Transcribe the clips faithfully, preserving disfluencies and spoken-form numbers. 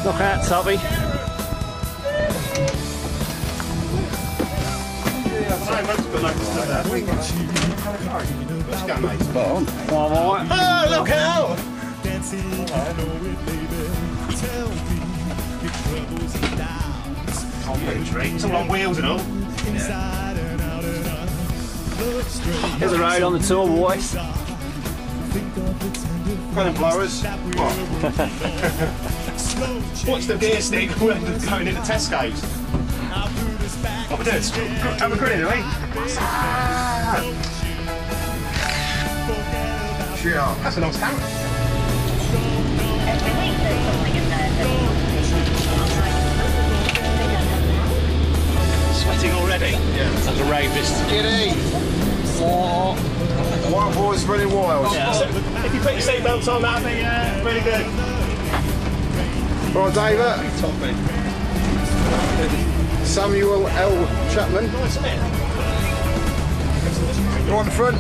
Look out, Toppy. Oh, look out! It's all on wheels and all. Here's the road on the tour, boys. Kind of blowers. What? What's the gear stick when going into Tesco's? What we doing? Have a grin, are we? Sure. That's a nice camera. Sweating already? Yeah. That's a rapist. Giddy! Oh. Wild boys running wild. Yeah. So, if you put your seatbelts on, that'd be uh, really good. Right, David. Samuel L. Chapman. Nice, isn't it? You're on the front.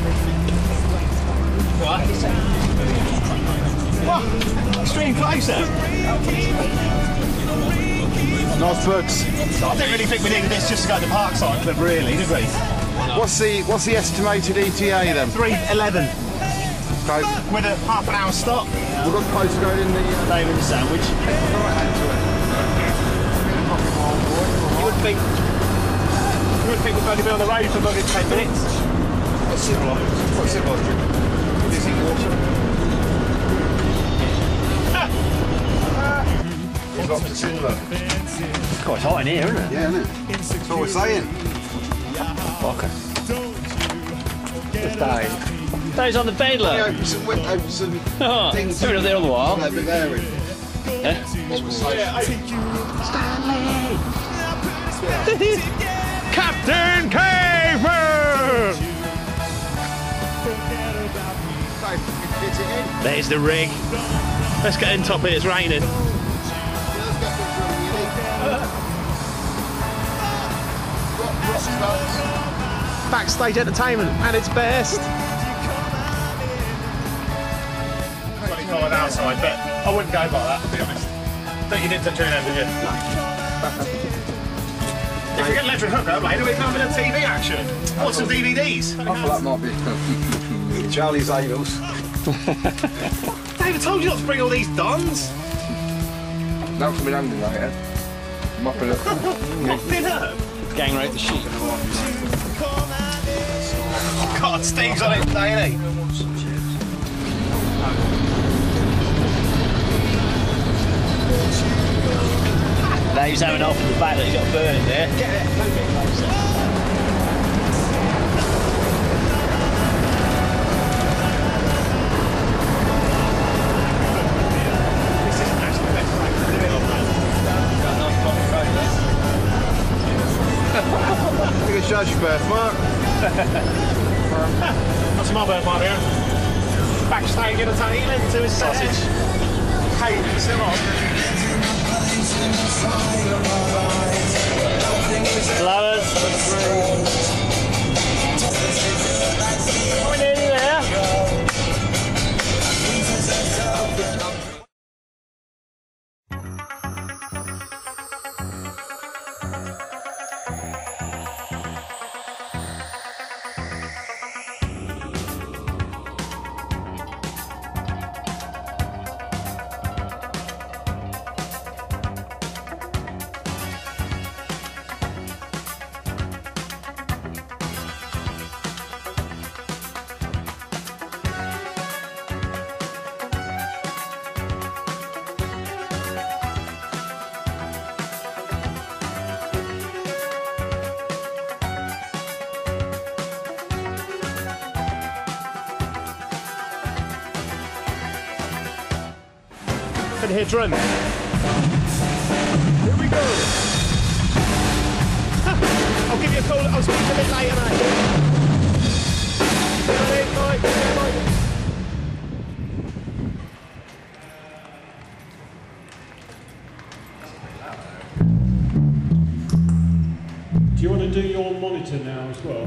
What? What? Extreme closer. Nice bugs. I didn't really think we needed this just to go to Parkside Club, really, did we? What's the what's the estimated E T A then? three eleven. Okay. With a half an hour stop. We've got postcode in the uh, David sandwich. right hand to it. You wouldn't think you wouldn't think we'd only be on the road for about ten minutes. What's civilised? What's civilised? Is it water? Got to silver. It's quite hot in here, isn't it? Yeah, isn't it? That's what we're saying. Fucker. Just dying. Dave's on the bed, look. Yeah, open some, open some Oh, things. doing it the other while. Over there. Yeah? What we're saying. Captain Caveman! There's the rig. Let's get in, Toppy, it's raining. Backstage entertainment at its best. twenty-five outside, but I wouldn't go by that, to be honest. Don't you did touch your hand, did you? If you get electric hooker, mate, do we come with a T V action? What's some D V Ds? I thought that might be Charlie's Angels. David told you not to bring all these dons. Not coming handy like that. Mopping up. Mopping up. Gang rape the sheep. God, Steve's on it today, isn't he? Dave's having off in the back that he's got a burn in there. Get it. You can charge your birthmark. That's my birthmark here. Backstage entertainment to his sausage. Hey, still on. Flowers. We're nearly there. Can hear drum. Here we go. I'll give you a call. I'll speak to you a bit later, mate. Bye, bye, bye. Do you want to do your monitor now as well?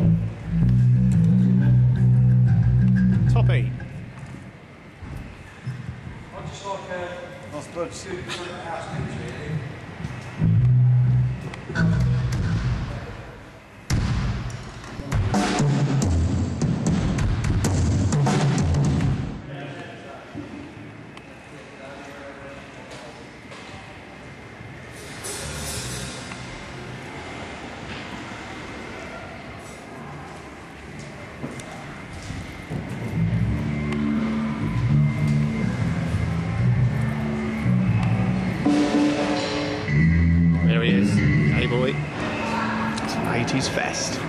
Toppy. I'd just like a That's good. There he is. Hey boy. It's an eighties fest.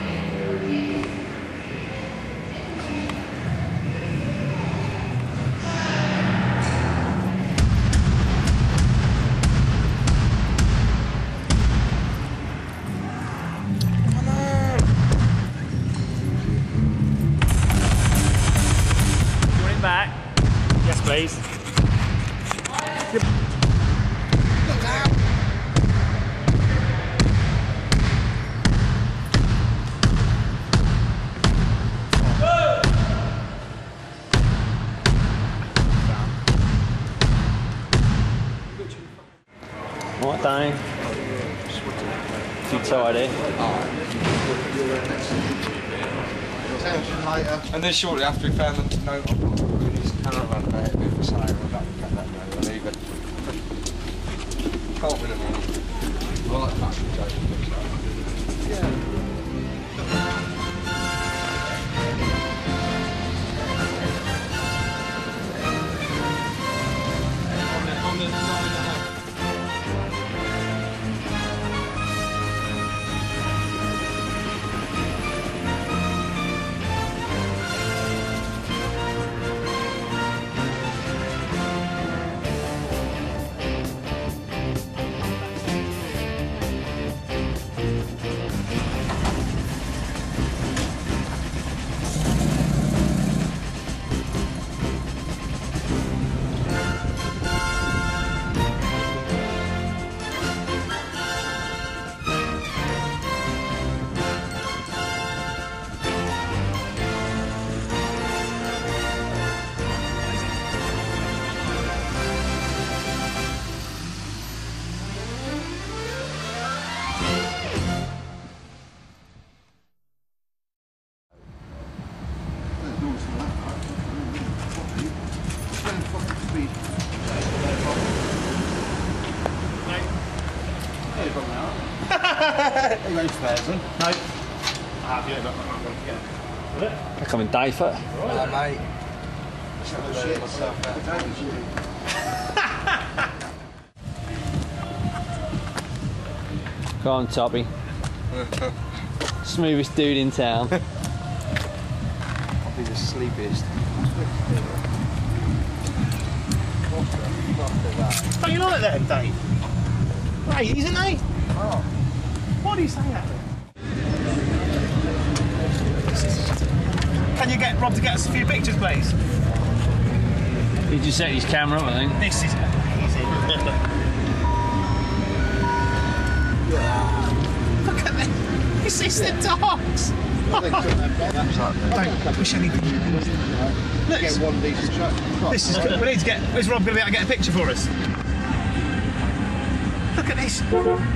Want it back? Yes, please. What, Danny? Too tired, eh? And then shortly after we found the note on his caravan about a bit of a sale, I don't cut that note, I'll leave it. Can't win them all. I like fashion jokes. Yeah. No. They're coming day foot. Hello, mate. Go on, Toppy. Smoothest dude in town. I'll be the sleepiest. Don't you like that, Dave? Right, isn't he? Oh. Why do you say that then? Can you get Rob to get us a few pictures, please? He just set his camera up, I think. This is amazing. Look at this. This is the dogs. Don't push anything. Look, Get one decent shot. this is good. We need to get. Is Rob going to be able to get a picture for us? Look at this.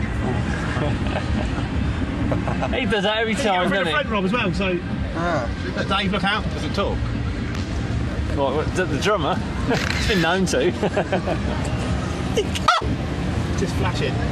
He does that every Can time, you get doesn't a front, he? Rob, as well. So, Ah. Dave, look out. Does it talk? What, what, the, the drummer? He's been known to. Just flash it.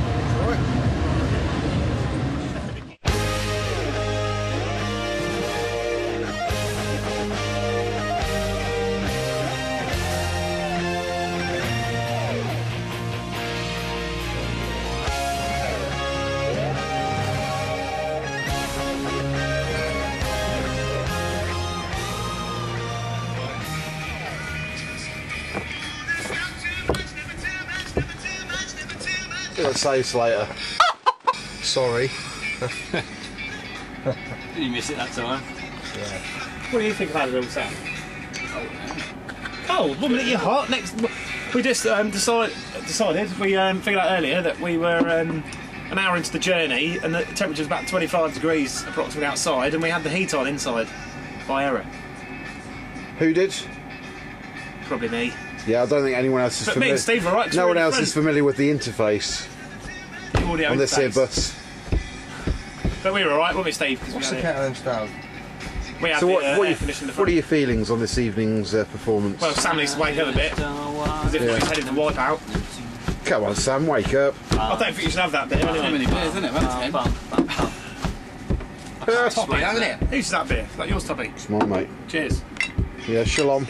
Let's say Slater. Sorry. Did you miss it that time? Yeah. What do you think about it all, Sam? Cold. One minute you're hot, next we just um, decide, decided, we um, figured out earlier that we were um, an hour into the journey and the temperature was about twenty-five degrees approximately outside and we had the heat on inside by error. Who did? Probably me. Yeah, I don't think anyone else is But me familiar. and Steve are right. 'cause No we're one in else front. is familiar with the interface Audio on this here interface. bus. But we were alright, weren't we, Steve? 'Cause we What's had the it- cat of them stars? We had So the what, uh, what, are air you, conditioning in the what are front. your feelings on this evening's uh, performance? Well, Sam needs to wake up a bit. As if Yeah. he's heading to wipe out. Come on, Sam, wake up. I don't think you should have that beer anyway. Many beers, isn't it? That's Toppy, hasn't it? Who's that beer? Is that yours, Tubby? It's mine, mate. Cheers. Yeah, shalom.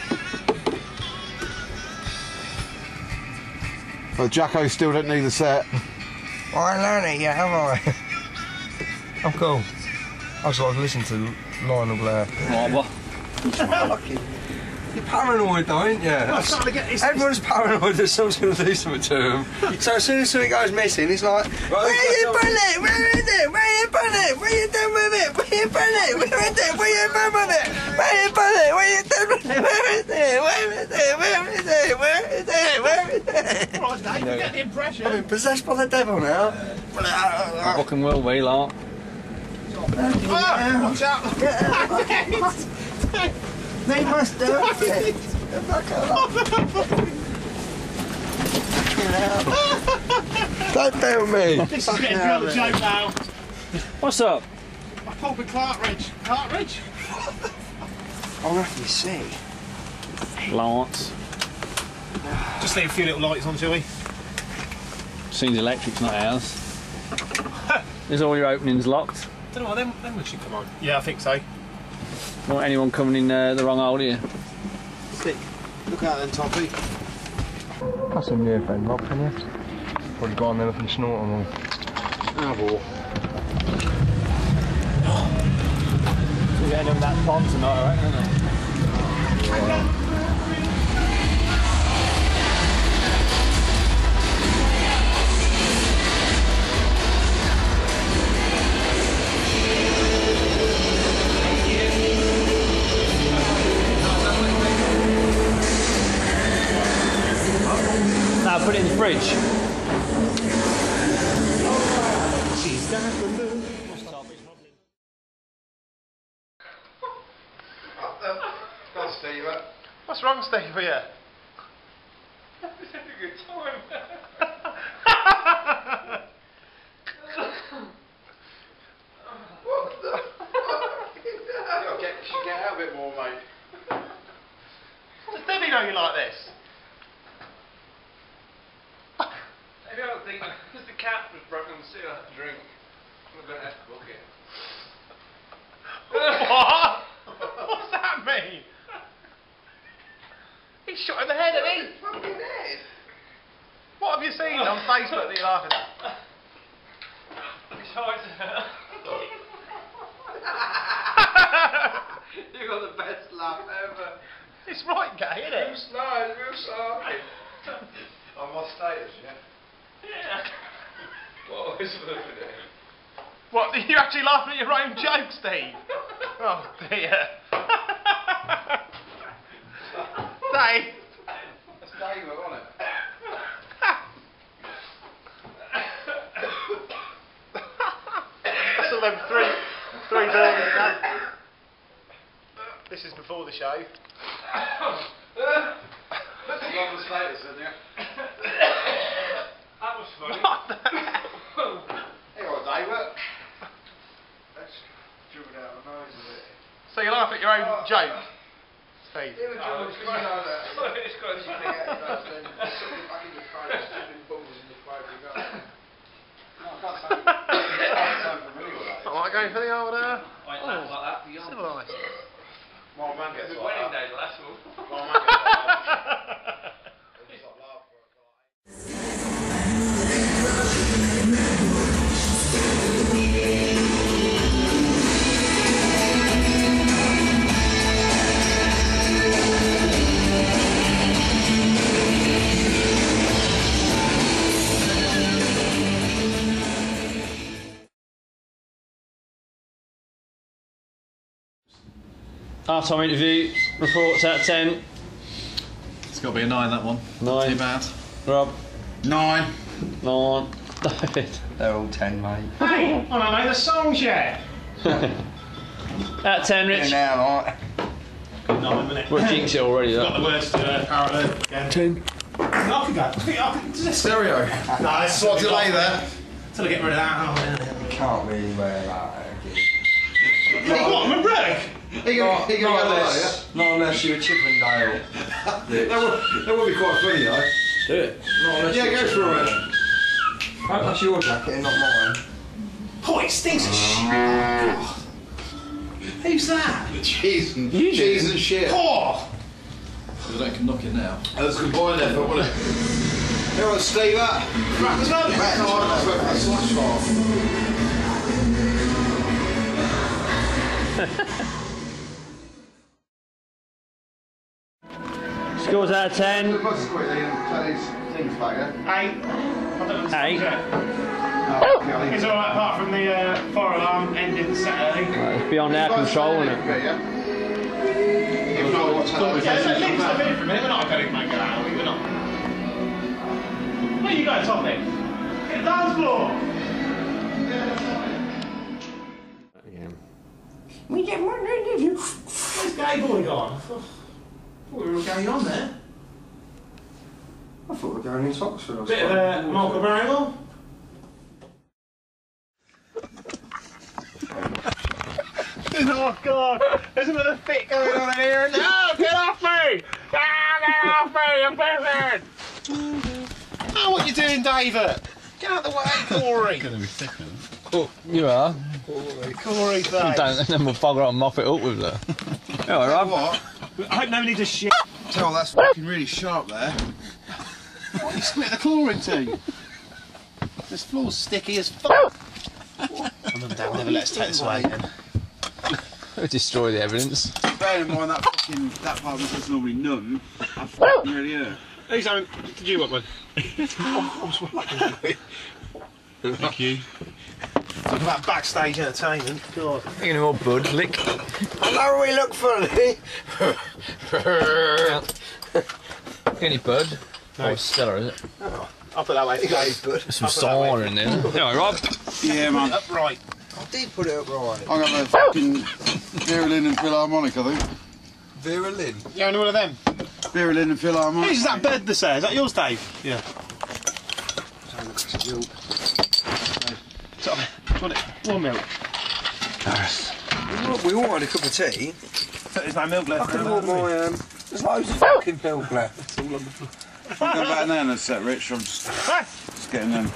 Well, Jacko still don't need the set. I ain't learned it yet, have I? I'm cool. I just like to listen to Lionel Blair. what? You're paranoid though, aren't you? I'm starting to get this. Everyone's paranoid that someone's going to do something to them. So as soon as something goes missing, it's like, where you put it? Where is it? Where you put it? What you done with it? Where you put it? Where is it? Where you done with it? Where you put it? Where you done with it? Where is it? Where is it? Where is it? Where is it? Where is it? Right, Dave, you get the impression. I've been possessed by the devil now. Fucking will be, like. Oh, watch out. They must do it. Don't tell me. This is getting beyond the joke now. What's up? I pulled with Clarkridge. Clarkridge? I'll have to see. Lance. Just leave a few little lights on, shall we? Seems electric's not ours. Is all your openings locked? Don't know, then, then we should come on. Yeah, I think so. Want anyone coming in uh, the wrong hole here? Stick. Look out then, Toppy. That's a near friend, Rob, can you? Probably got on there and snort them all. Ah, boy. We're getting on that pond tonight, I reckon, isn't it? Now put it in the fridge. What's wrong, Steve, for you? It's having a good time. What the fuck? You get, should get out a bit more, mate. Does Debbie know you like this? I don't think because the cat was broken, so I had to drink. I'm going to have to book it. What? What's that mean? He's shot in the head, hasn't he? Fucking head. What have you seen on Facebook that you're laughing at? It's hard to You got the best laugh ever. It's right gay, isn't it? No, it's real sorry. On my status, yeah? Yeah. What was it today? What, are you actually laughing at your own joke, Steve? Oh dear. Dave. That's David, wasn't it? That's all them three, three burgers ago. This is before the show. That's on the status, isn't it? That was funny. What the hell? Hey, what, David? Let's dribble out the nose a bit. So you laugh at your own joke, Steve? Yeah, but George, because you know that. It's got to stick out your nose, then something back in your throat, something bubbles in your throat, you go. No, I can't say. I can't say familiar with that. I might go for the old, uh, I ain't laugh like that for you. civilised. My man gets like wedding that. day, that's all. My man gets like that. It's like laugh for it. Half-time interview, reports out of ten. It's got to be a nine, that one. Nine. Too bad. Rob. Nine. Nine. David. They're all ten, mate. Hey, I don't know the songs yet. Out of ten, Rich. now, right? Nine minutes. We'll jinx it already, Got though. the words to uh, parallel again. Ten. I could go. I think I could just... Stereo. No, that's What delay there? Till I get rid of that. Oh, Can't really wear that. yeah. What, I'm a wreck? He can, he can not, go unless, there, not unless you're a Chippendale. yeah? That would, that would be quite funny though. Do it. Not unless Yeah, you're go a for it. Chippendale. Hope that's your jacket and not mine. Oh, it stinks of shit. Who's that? Cheese and, You cheese do. and shit. Oh! I don't can knock it now. That's a good boy there, but wasn't it? Here on Steve, that. Right, as well. Right, no, that's where that slash Scores out of ten. Let's quickly and tell his things back there. Eight. I don't know. Eight. Yeah. It's alright apart from the uh, fire alarm ending set early. It's beyond our control, isn't it? Yeah, yeah. If not, what's happening? Yeah, so leave stuff in for a minute. We're not going to make it out, are we? We're not. Where you going, Tommy? Get the dance floor! Where's Gay Boy gone? I thought we were all going on there. I thought we were going into Oxford or Bit of something. uh, Michael Barrymore. Oh God! There's another fit going on in here. No, get off me! Ah, get off me, you buzzard! Oh, what you doing, David? Get out of the way, Corey. Gonna be thick, You are. Corey, thanks. Don't, then we'll bugger up and mop it up with that. Yeah, all right. What? I hope nobody does shit. Tell that's fucking really sharp there. What you split the claw into? This floor's sticky as fuck. Mum and Dad never let us take this away again. Destroy the evidence. Bear in mind that fucking that part of it's normally none. I fucking really hurt. Who's having? Did you want one? Thank you. Talk about backstage entertainment. God. Any more bud? Lick. I know we look funny. Any bud? No. Oh, Stella, is it? I'll put that way. There's some cider in there. Yeah, Rob. Yeah, man. Upright. I did put it up right. I'm gonna fucking Vera Lynn and Philharmonic, I think. Vera Lynn. You only one of them? Vera Lynn and Philharmonic. Who's that bed that's there? Is that yours, Dave? Yeah. So, do you want it? Warm milk. We all had a cup of tea. There's no milk left. I could have bought my, um, there's loads of fucking milk left. It's all on the floor. Go back there in a sec, Rich. I'm just, just getting them.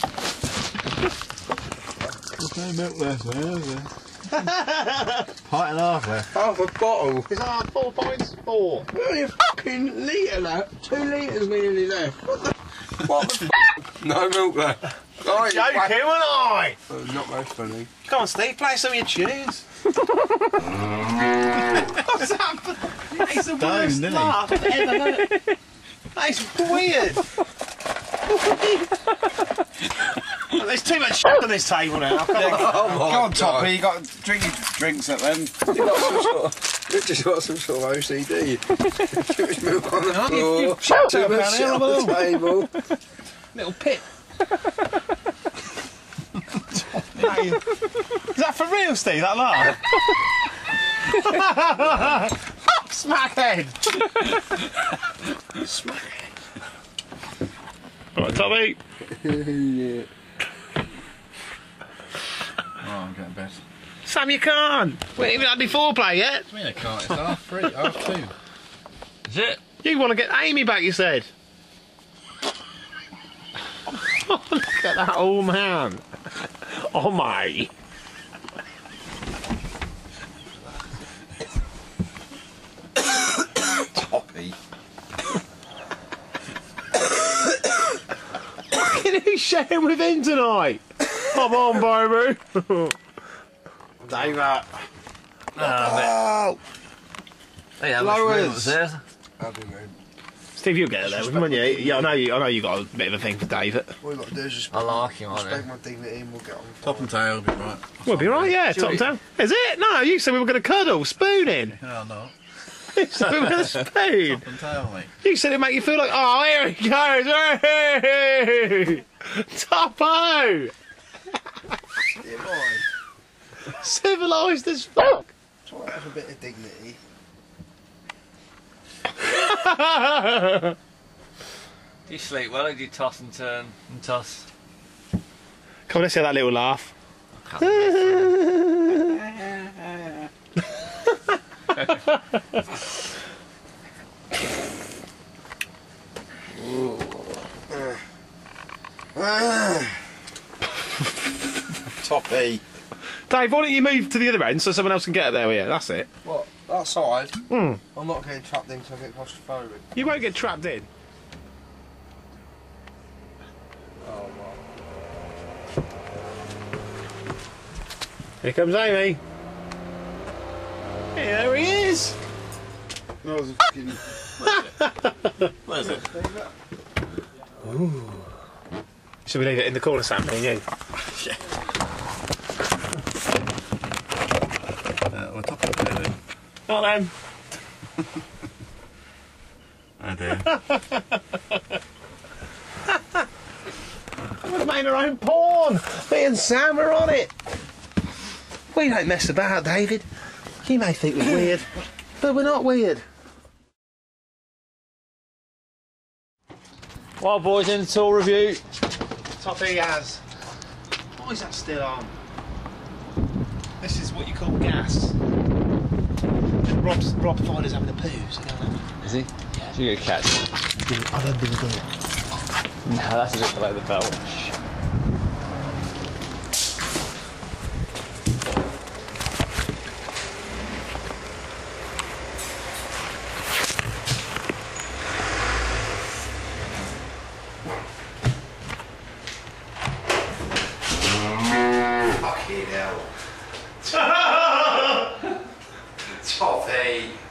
There's no milk left there, is there? Pint and a half left. Half a bottle. Is that four points? Four. Only a fucking litre left. Two litres nearly left. What the, what the f***? No milk left. Right, Joking, wasn't I? oh, not very funny. Come on, Steve, play some of your tunes. What's that? That is the worst isn't it? laugh I've ever heard. That is weird. There's too much shit on this table now. Come on. Oh my Go on, God. Toppy. You got to drink your drinks at them. You got some sort of, Richard's got some sort of O C D. Too much milk on the No, you- floor. you shut Too up much down shit here, on I'm the table. Little pit. Is that for real, Steve? That laugh? Smackhead. Smackhead. All right, Tommy. Yeah. Oh, I'm getting better. Sam, you can't. We ain't even had any foreplay yet. I mean, I can't. It's half three, half two. Is it? You want to get Amy back, you said. Look at that old man. Oh my. Toppy. Who's sharing with him tonight? Come on, baby. Dave, that. Oh! Hey, how Lowers. there? I'll be rude. Steve, you'll get there with him, won't you? Yeah, I know you. I know you got a bit of a thing for David. All we've got to do is just I like him, I respect know. my dignity and we'll get on. Top and tail will be right. We'll be right, yeah. Top we- down. Is it? No, you said we were going to cuddle, spooning. No, no. You said we were going to spoon. Top and tail, mate. You said it'd make you feel like, oh, here he goes. Hey! Topo! Yeah, boy. Civilised as fuck. Try to have a bit of dignity. Do you sleep well or do you toss and turn and toss? Come on, let's hear that little laugh. Toppy. Dave, why don't you move to the other end so someone else can get it there with you? That's it. What? That side? Hmm. I'm not getting trapped in because I get claustrophobic. You won't get trapped in. Oh, well. Here comes Amy. Hey, there he is. That was a fucking... Where's it? Ooh. Should we leave it in the corner, Sam, me and you? Yeah. Uh, on top of it, then. Not then. Oh dear. We've made our own porn. Me and Sam are on it. We don't mess about, David. You may think we're weird, but we're not weird. Well, boys, in the tool review. Toppy has. Why is that still on? This is what you call gas. Rob's, Rob Fider's having a poo, so go and have Is he? Yeah. So you get a catch. it. I don't do it. No, that's just below the belt. Fucking hell. Toppy.